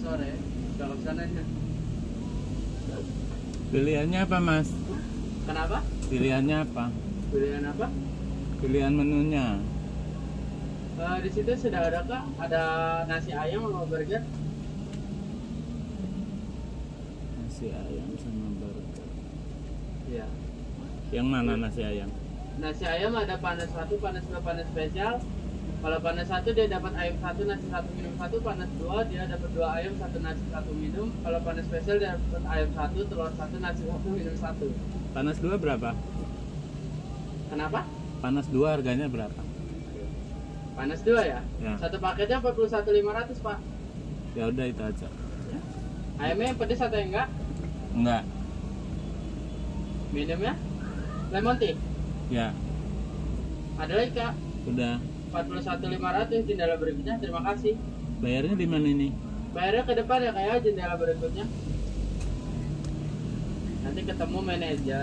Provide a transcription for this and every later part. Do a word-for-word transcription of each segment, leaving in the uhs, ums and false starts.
sore kalau sananya. Pilihannya apa, Mas? Kenapa? Pilihannya apa? Pilihan apa? Pilihan menunya. Uh, di situ sudah ada kak, ada nasi ayam sama burger. Nasi ayam sama burger. Iya. Yang mana nasi ayam? Nasi ayam ada panas satu, panas dua, panas spesial. Kalau panas satu dia dapat ayam satu, nasi satu, minum satu. Panas dua dia dapat dua ayam, satu nasi, satu minum. Kalau panas spesial dia dapat ayam satu, telur satu, nasi satu, minum satu. Panas dua berapa? Kenapa? Panas dua harganya berapa? Panas dua ya? Ya. Satu paketnya empat puluh satu ribu lima ratus pak. Ya udah itu aja. Ya. Ayamnya yang pedas atau yang enggak? Enggak. Minumnya? Lemon tea? Ya. Ada lagi kak? Udah. empat puluh satu ribu lima ratus jendela berikutnya, terima kasih. Bayarnya di mana ini? Bayarnya ke depan ya kayak jendela berikutnya. Nanti ketemu manajer.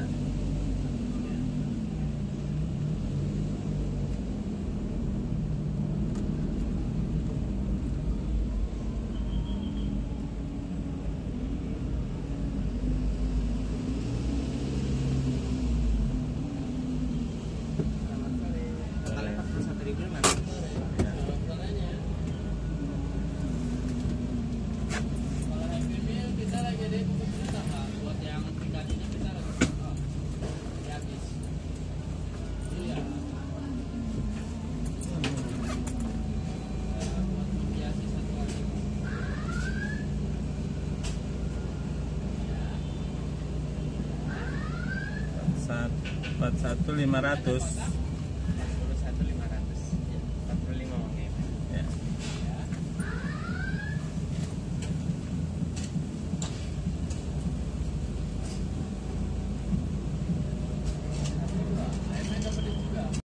empat puluh satu ribu lima ratus.